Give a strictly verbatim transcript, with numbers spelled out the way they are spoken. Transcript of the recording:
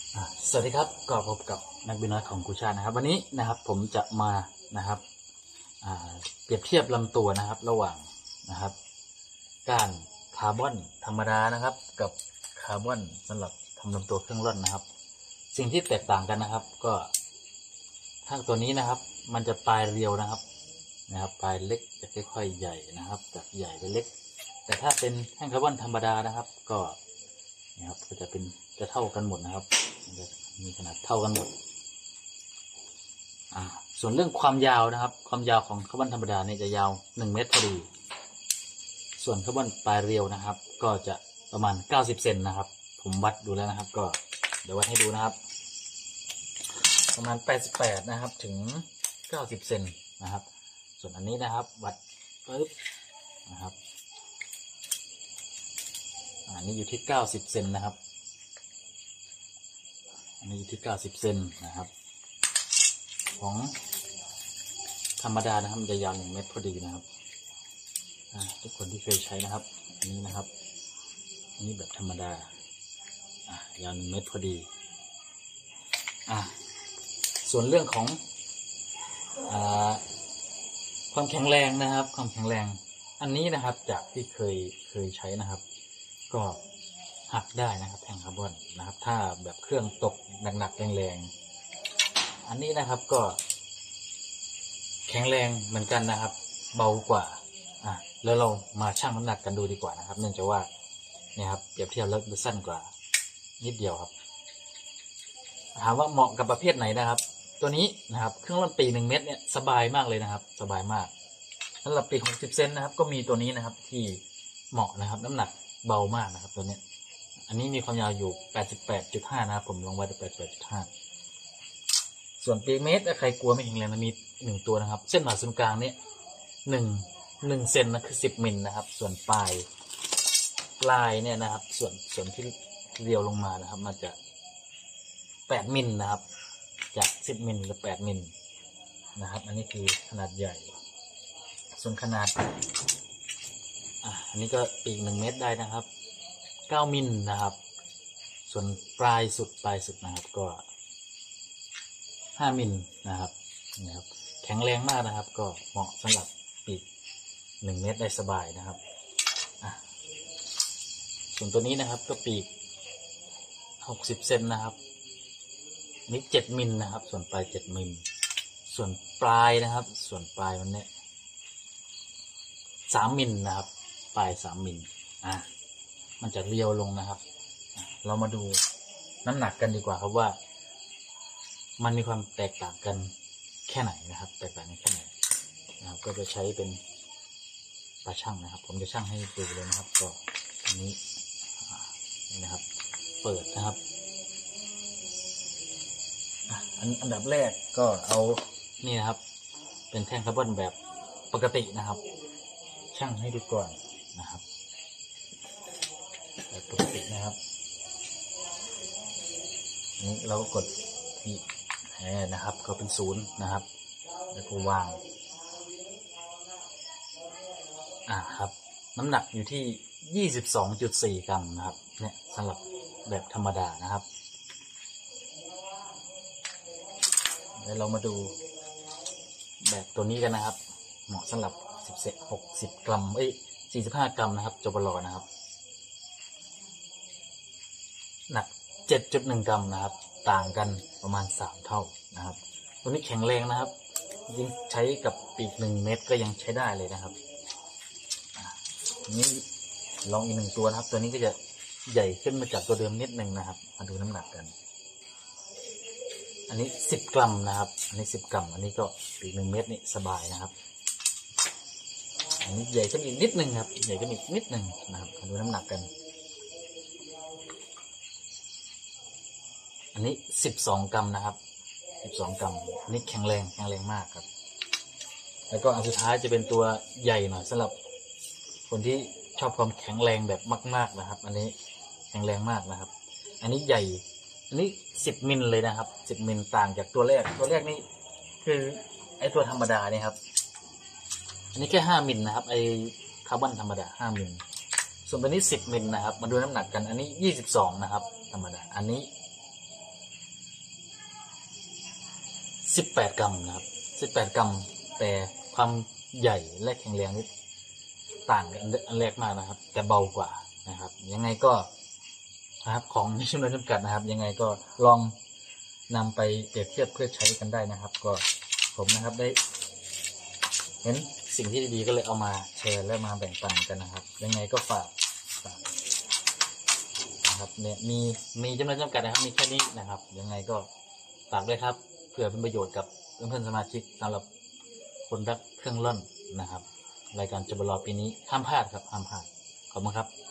สวัสดีครับก็พบกับนักบินน้อยของกูชานะครับวันนี้นะครับผมจะมานะครับเปรียบเทียบลำตัวนะครับระหว่างนะครับก้านคาร์บอนธรรมดานะครับกับคาร์บอนสำหรับทำลำตัวเครื่องร่อนนะครับสิ่งที่แตกต่างกันนะครับก็ถ้าตัวนี้นะครับมันจะปลายเรียวนะครับนะครับปลายเล็กจะค่อยๆใหญ่นะครับจากใหญ่ไปเล็กแต่ถ้าเป็นแท่งคาร์บอนธรรมดานะครับก็นะครับก็จะเป็นจะเท่ากันหมดนะครับมีขนาดเท่ากันหมดอ่าส่วนเรื่องความยาวนะครับความยาวของคาร์บอนธรรมดาเนี่ยจะยาวหนึ่งเมตรพอดีส่วนคาร์บอนปลายเรียวนะครับก็จะประมาณเก้าสิบเซนนะครับผมวัดดูแล้วนะครับก็เดี๋ยววัดให้ดูนะครับประมาณแปดสิบแปดนะครับถึงเก้าสิบเซนนะครับส่วนอันนี้นะครับวัดปึ๊บนะครับอันนี้อยู่ที่เก้าสิบเซนนะครับอันนี้อยู่ที่เก้าสิบเซนนะครับของธรรมดานะครับจะยาวหนึ่งเมตรพอดีนะครับทุกคนที่เคยใช้นะครับอันนี้นะครับอันนี้แบบธรรมดายาวหนึ่งเมตรพอดีอ่ะส่วนเรื่องของอ่าความแข็งแรงนะครับความแข็งแรงอันนี้นะครับจากที่เคยเคยใช้นะครับก็หักได้นะครับแท่งคาร์บอนนะครับถ้าแบบเครื่องตกหนักๆแรงๆอันนี้นะครับก็แข็งแรงเหมือนกันนะครับเบากว่าอ่ะแล้วเรามาชั่งน้ำหนักกันดูดีกว่านะครับเนื่องจากว่าเนี่ยครับเปรียบเทียบแล้วสั้นกว่านิดเดียวครับถามว่าเหมาะกับประเภทไหนนะครับตัวนี้นะครับเครื่องร่อนปีหนึ่งเมตรเนี่ยสบายมากเลยนะครับสบายมากสำหรับปีหกสิบเซนนะครับก็มีตัวนี้นะครับที่เหมาะนะครับน้ำหนักเบามากนะครับตัวนี้อันนี้มีความยาวอยู่ แปดสิบแปดจุดห้า นะครับผมลงไว้ที่ แปดสิบแปดจุดห้า ส่วนปีเมตรถ้าใครกลัวไม่แข็งแรงนะมีหนึ่งตัวนะครับเส้นผ่าศูนย์กลางเนี่ยหนึ่ง หนึ่งเซนนะคือสิบมิลนะครับส่วนปลายปลายเนี่ยนะครับส่วนส่วนที่เรียวลงมานะครับมันจะแปดมิลนะครับจากสิบมิลหรือแปดมิลนะครับอันนี้คือขนาดใหญ่ส่วนขนาดอ่ะอันนี้ก็ปีกหนึ่งเมตรได้นะครับเก้ามิลนะครับส่วนปลายสุดปลายสุดนะครับก็ห้ามิลนะครับนะครับแข็งแรงมากนะครับก็เหมาะสำหรับปีกหนึ่งเมตรได้สบายนะครับอ่ะส่วนตัวนี้นะครับก็ปีกหกสิบเซนนะครับนี่เจ็ดมิลนะครับส่วนปลายเจ็ดมิลส่วนปลายนะครับส่วนปลายมันเนี่ยสามมิลนะครับปลายสามมิลอ่ะมันจะเรียวลงนะครับเรามาดูน้ำหนักกันดีกว่าครับว่ามันมีความแตกต่างกันแค่ไหนนะครับแตกต่างกันแค่ไหนนะครับก็จะใช้เป็นตาช่างนะครับผมจะช่างให้ดูเลยนะครับก็อันนี้นี่นะครับเปิดนะครับอันอันดับแรกก็เอานี่นะครับเป็นแท่งคาร์บอนแบบปกตินะครับช่างให้ดูก่อนนะครับแบบปกตินะครับนี่เราก็กดที่แหนนะครับก็เป็นศูนย์นะครับแล้วก็วางอ่าครับน้ำหนักอยู่ที่ ยี่สิบสองจุดสี่ กรัมนะครับเนี่ยสำหรับแบบธรรมดานะครับเดี๋ยวเรามาดูแบบตัวนี้กันนะครับเหมาะสำหรับหกสิบกรัมเอ้ยสี่สิบห้ากรัมนะครับจบลอนะครับหนัก เจ็ดจุดหนึ่ง กรัมนะครับต่างกันประมาณสามเท่านะครับตัวนี้แข็งแรงนะครับยิ่งใช้กับปีกหนึ่งเมตรก็ยังใช้ได้เลยนะครับนี้ลองอีกหนึ่งตัวนะครับตัวนี้ก็จะใหญ่ขึ้นมาจากตัวเดิมนิดนึงนะครับมาดูน้ำหนักกันอันนี้สิบกรัมนะครับอันนี้สิบกรัมอันนี้ก็ปีกหนึ่งเมตรนี่สบายนะครับอันนี้ใหญ่ขึ้นอีกนิดนึงครับใหญ่ขึ้นอีกนิดนึงนะครับมาดูน้ำหนักกันอันนี้สิบสองกรัมนะครับสิบสองกรัมอันนี้แข็งแรงแข็งแรงมากครับแล้วก็อันสุดท้ายจะเป็นตัวใหญ่หน่อยสำหรับคนที่ชอบความแข็งแรงแบบมากๆนะครับอันนี้แข็งแรงมากนะครับอันนี้ใหญ่อันนี้สิบมิลเลยนะครับสิบมิลต่างจากตัวแรกตัวแรกนี่คือไอตัวธรรมดาเนี่ยครับอันนี้แค่ห้ามิลนะครับไอคาร์บอนธรรมดาห้ามิลส่วนตัวนี้สิบมิลนะครับมาดูน้ำหนักกันอันนี้ยี่สิบสองนะครับธรรมดาอันนี้สิบแปดกรัมนะครับสิบแปดกรัมแต่ความใหญ่และแข็งแรงนี่ต่างกันอันแรกมากนะครับแต่เบากว่านะครับยังไงก็นะครับของมีจำนวนจำกัดนะครับยังไงก็ลองนำไปเปรียบเทียบเพื่อใช้กันได้นะครับก็ผมนะครับได้เห็นสิ่งที่ดีๆก็เลยเอามาแชร์และมาแบ่งปันกันนะครับยังไงก็ฝากฝากนะครับเนี่ยมีมีจำนวนจำกัดนะครับมีแค่นี้นะครับยังไงก็ฝากด้วยครับเพื่อเป็นประโยชน์กับเพื่อนๆสมาชิกสำหรับคนรักเครื่องร่อนนะครับรายการจบลอปีนี้ห้ามพลาดครับห้ามพลาดขอบคุณครับ